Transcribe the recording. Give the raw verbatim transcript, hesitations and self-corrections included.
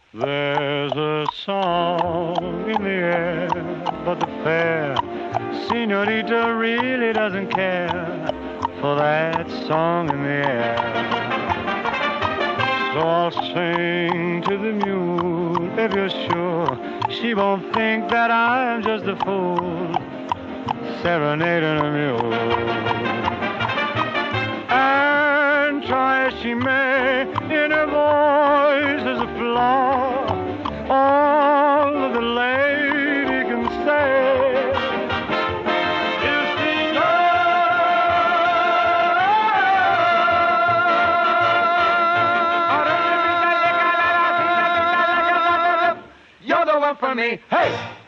There's a song in the air, but the fair senorita really doesn't care for that song in the air. So I'll sing to the mule if you're sure she won't think that I'm just a fool serenading a mule. And try as she may, in her voice there's a flaw. All that the lady can say is, Senor, you're the one for me. Hey!